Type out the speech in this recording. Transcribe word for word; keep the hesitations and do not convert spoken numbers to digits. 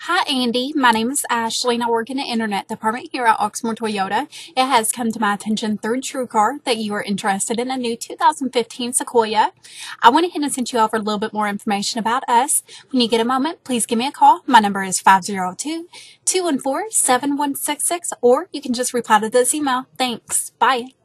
Hi, Andy. My name is Ashley, and I work in the Internet department here at Oxmoor Toyota. It has come to my attention through TrueCar that you are interested in a new two thousand fifteen Sequoia. I went ahead and sent you over a little bit more information about us. When you get a moment, please give me a call. My number is five zero two, two one four, seven one six six, or you can just reply to this email. Thanks. Bye.